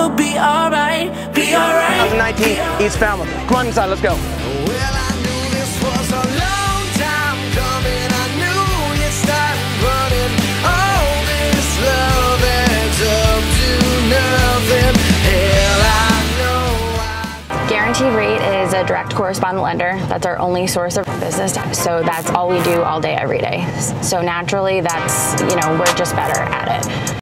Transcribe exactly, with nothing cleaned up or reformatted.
will be alright, be alright. twenty nineteen East Falmouth. Come on inside, let's go. Well, I knew this was a long time coming. I knew you'd start running. All this love adds up to nothing. Hell, I know I... Guaranteed Rate is a direct correspondent lender. That's our only source of business. So that's all we do all day, every day. So naturally, that's, you know, we're just better at it.